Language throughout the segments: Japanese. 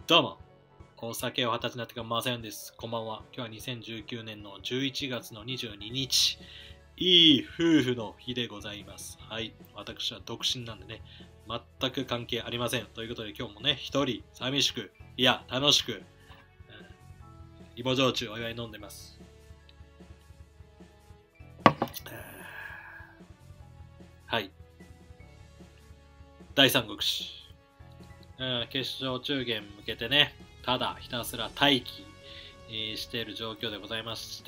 どうも、お酒を二十歳になってからマサヨンです。こんばんは。今日は2019年の11月の22日。いい夫婦の日でございます。はい。私は独身なんでね、全く関係ありません。ということで今日もね、一人、寂しく、いや、楽しく、芋焼酎お祝い飲んでます。はい。第三国志。決勝中元向けてね、ただひたすら待機、している状況でございまして、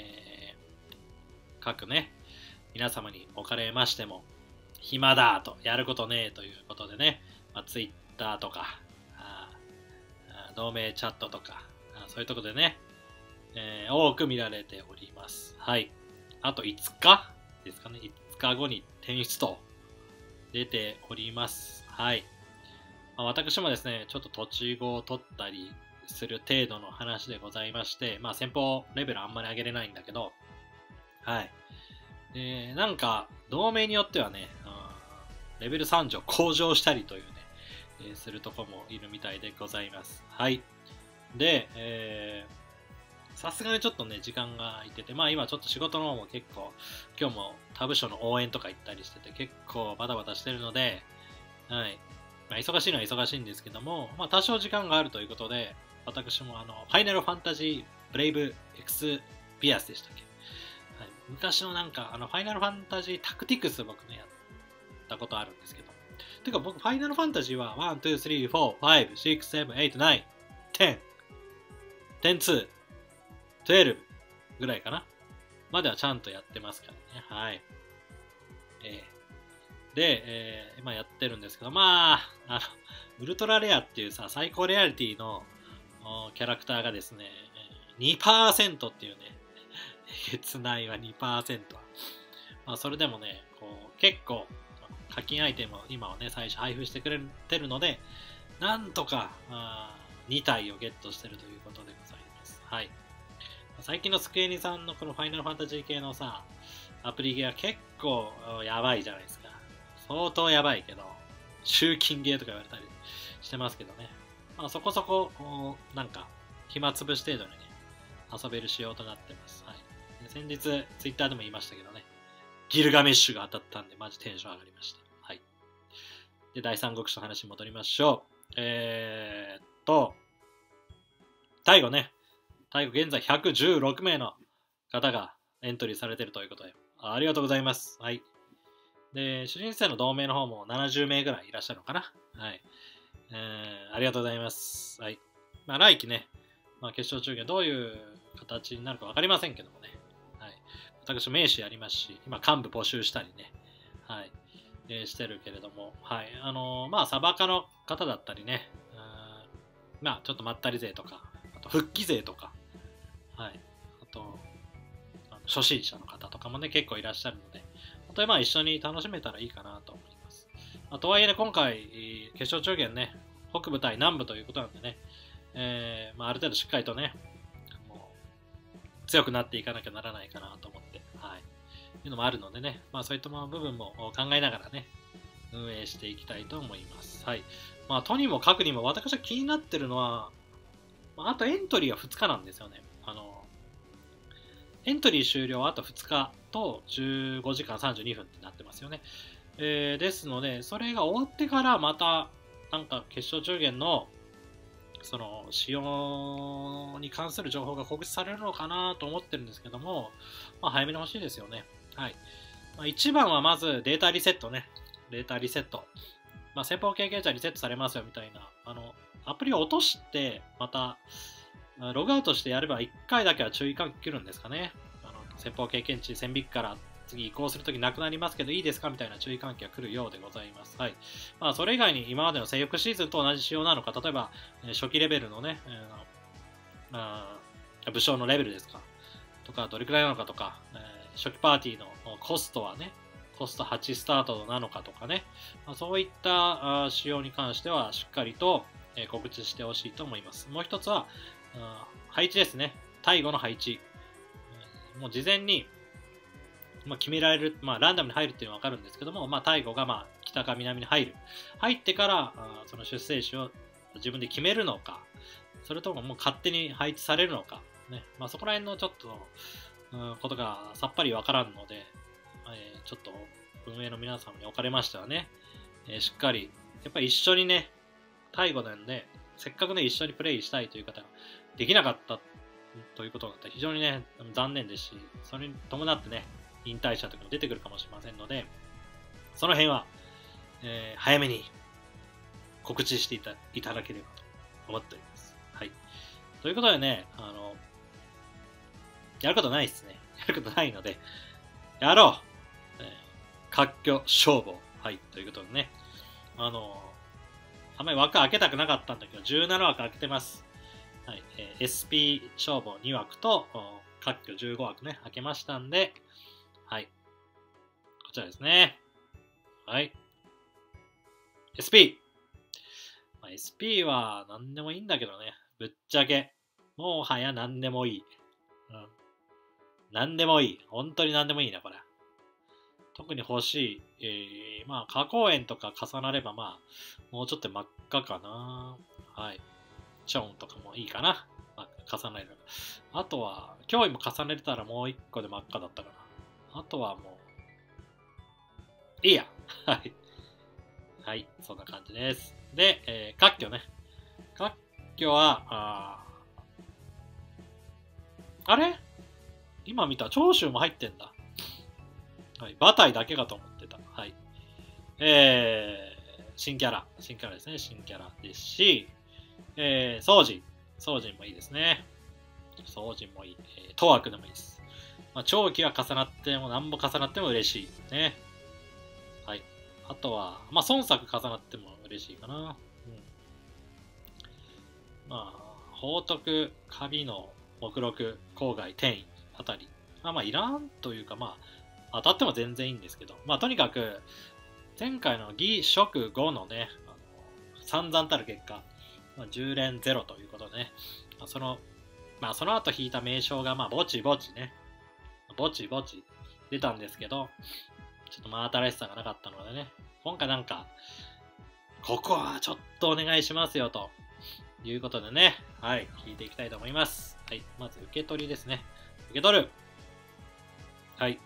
各ね、皆様におかれましても、暇だと、やることねえということでね、Twitter とか、同盟チャットとか、そういうところでね、多く見られております。はい。あと5日ですかね、5日後に転出と出ております。はい。私もですね、ちょっと土地語を取ったりする程度の話でございまして、先方レベルあんまり上げれないんだけど、はい。なんか、同盟によってはね、レベル3上向上したりというね、するとこもいるみたいでございます。はい。で、さすがにちょっとね、時間が空いてて、今ちょっと仕事の方も結構、今日も他部署の応援とか行ったりしてて、結構バタバタしてるので、はい。忙しいのは忙しいんですけども、多少時間があるということで、私もファイナルファンタジーブレイブエクスピアスでしたっけ、はい、昔のなんか、ファイナルファンタジータクティクス僕ね、やったことあるんですけど。てか僕、ファイナルファンタジーは、1、2、3、4、5、6、7、8、9、10、10、2、12ぐらいかなまではちゃんとやってますからね。はい。で、今やってるんですけど、ウルトラレアっていうさ、最高レアリティのキャラクターがですね、2% っていうね、えげつないわ、2%は。それでもね、結構、課金アイテムを今はね、最初配布してくれてるので、なんとか2体をゲットしてるということでございます。はい。最近のスクエニさんのこのファイナルファンタジー系のさ、アプリゲーは結構やばいじゃないですか。相当やばいけど、集金ゲーとか言われたりしてますけどね。そこそこ、なんか、暇つぶし程度にね、遊べる仕様となってます。はい。先日、ツイッターでも言いましたけどね、ギルガメッシュが当たったんで、マジテンション上がりました。はい。で、第三国志の話に戻りましょう。タイ語ね。タイ語現在116名の方がエントリーされているということで、ありがとうございます。はい。で、主人生の同盟の方も70名ぐらいいらっしゃるのかな。はい。ありがとうございます。はい。来期ね、決勝中継どういう形になるか分かりませんけどもね。はい。私、名刺ありますし、今、幹部募集したりね。はい。してるけれども、はい。サバカの方だったりね、ちょっとまったり税とか、あと、復帰税とか、はい。あと、初心者の方とかもね、結構いらっしゃるので、例えば一緒に楽しめたらいいかなと思います。とはいえね、今回、決勝中元ね、北部対南部ということなんでね、ある程度しっかりとね、強くなっていかなきゃならないかなと思って、はい。いうのもあるのでね、そういった部分も考えながらね、運営していきたいと思います。はい。とにもかくにも私は気になってるのは、あとエントリーは2日なんですよね。エントリー終了あと2日と15時間32分ってなってますよね。ですので、それが終わってからまた、なんか決勝中元の、その、使用に関する情報が告知されるのかなと思ってるんですけども、早めに欲しいですよね。はい。一番はまずデータリセットね。データリセット。先方経験者リセットされますよみたいな、アプリを落として、また、ログアウトしてやれば1回だけは注意喚起来るんですかね。先方経験値1000匹から次移行するときなくなりますけどいいですかみたいな注意喚起が来るようでございます。はい。それ以外に今までの征服シーズンと同じ仕様なのか、例えば、初期レベルのね、武将のレベルですかとか、どれくらいなのかとか、初期パーティーのコストはね、コスト8スタートなのかとかね、そういった仕様に関してはしっかりと告知してほしいと思います。もう一つは、配置ですね。タイ語の配置。もう事前に、決められる、ランダムに入るっていうのは分かるんですけども、タイ語が北か南に入る。入ってから、その出生種を自分で決めるのか、それとももう勝手に配置されるのか、ね。まあ、そこら辺のちょっと、ことがさっぱりわからんので、ちょっと運営の皆様におかれましてはね、しっかり、やっぱり一緒にね、最後なんで、せっかくね、一緒にプレイしたいという方ができなかったということだったら非常にね、残念ですし、それに伴ってね、引退者とかも出てくるかもしれませんので、その辺は、早めに告知していただければと思っております。はい。ということでね、やることないですね。やることないので、やろう、割拠勝負。はい。ということでね、あんまり枠開けたくなかったんだけど、17枠開けてます。はい。SP 勝負2枠と、割拠15枠ね、開けましたんで、はい。こちらですね。はい。SP。まあ、SP は何でもいいんだけどね。ぶっちゃけ。もはや何でもいい。うん。何でもいい。本当に何でもいいな、これ。特に欲しい。まあ、花公園とか重なれば、まあ、もうちょっと真っ赤かな。はい。チョンとかもいいかな。まあ、重ねる。あとは、脅威も重ねれたらもう一個で真っ赤だったかな。あとはもう、いいや。はい。はい。そんな感じです。で、割拠ね。割拠は、あれ今見た。長州も入ってんだ。はい。馬体だけかと思ってた。はい。新キャラ。新キャラですね。新キャラですし、宗人。宗人もいいですね。宗人もいい。当枠でもいいです。まあ、長期は重なっても、何も重なっても嬉しい。ね。はい。あとは、まあ、孫作重なっても嬉しいかな。うん。まあ、宝徳、カビの目録、郊外、転移あたり。まあ、いらんというか、まあ、当たっても全然いいんですけど、まあ、とにかく、前回の義職5のね、散々たる結果、まあ、10連0ということでね、その後引いた名称が、まあ、ぼちぼちね、ぼちぼち出たんですけど、ちょっと真新しさがなかったのでね、今回なんか、ここはちょっとお願いしますよということでね、はい、引いていきたいと思います。はい、まず受け取りですね。受け取る。はい。こ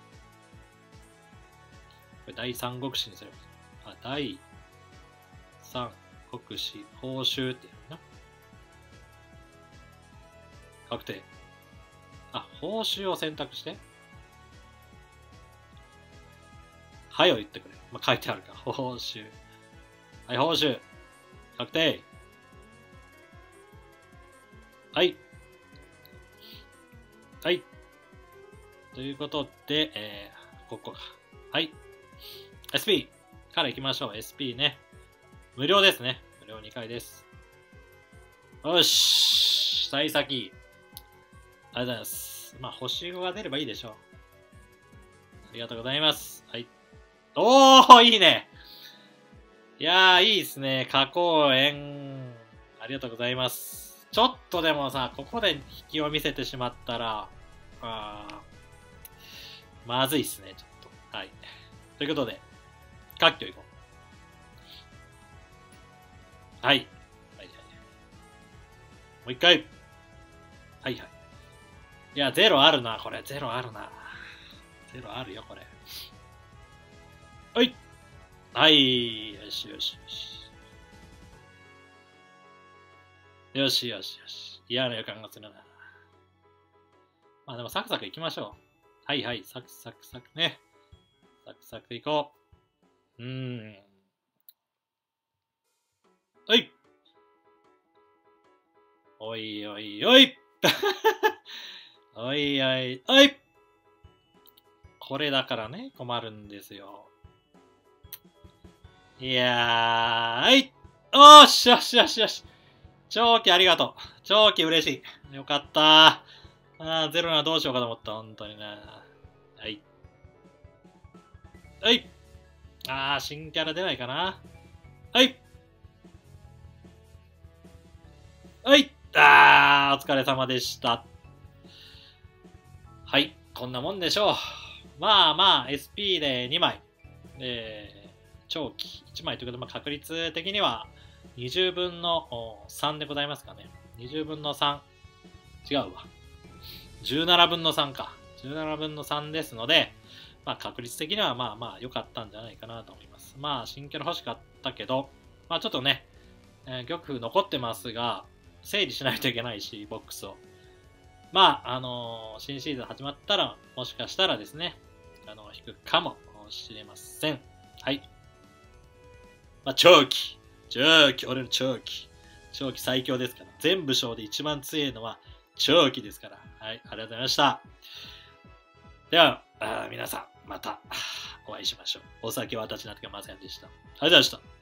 れ第三国志にすれば。第三国志報酬ってやるな。確定。報酬を選択して。はいを言ってくれ。まあ、書いてあるか。報酬。はい、報酬。確定。はい。はい。ということで、ここか。はい。SP から行きましょう。SP ね。無料ですね。無料2回です。よし。幸先。ありがとうございます。まあ、星5が出ればいいでしょう。ありがとうございます。はい。おー、いいね。いやー、いいですね。花公園。ありがとうございます。ちょっとでもさ、ここで引きを見せてしまったら、まずいっすね、ちょっと。はい。ということで、割拠いこう。はい。はいはい。もう一回。はいはい。いや、ゼロあるな、これ。ゼロあるな。ゼロあるよ、これ。はい。はい。よしよしよし。よしよしよし。嫌な予感がするな。まあでもサクサクいきましょう。はいはい。サクサクサクね。サクサクいこう。はい。おいおいおい。おいおいおい。これだからね、困るんですよ。いやー、はい。おーしよしよしよし。長期ありがとう。長期嬉しい。よかったー。ゼロならどうしようかと思った。本当にな。はい。はい。新キャラ出ないかな。はい。はい。お疲れ様でした。はい。こんなもんでしょう。まあまあ、SP で2枚。長期1枚ということで、まあ、確率的には 20分の3でございますかね。20分の3。違うわ。17分の3か。17分の3ですので、まあ確率的にはまあまあ良かったんじゃないかなと思います。まあ新キャラ欲しかったけど、まあちょっとね、玉譜残ってますが、整理しないといけないし、ボックスを。まあ、新シーズン始まったら、もしかしたらですね、引くかもしれません。はい。まあ、長期、俺の長期最強ですから。全部章で一番強いのは長期ですから。はい、ありがとうございました。では、皆さん、またお会いしましょう。お酒は私なってませんでした。ありがとうございました。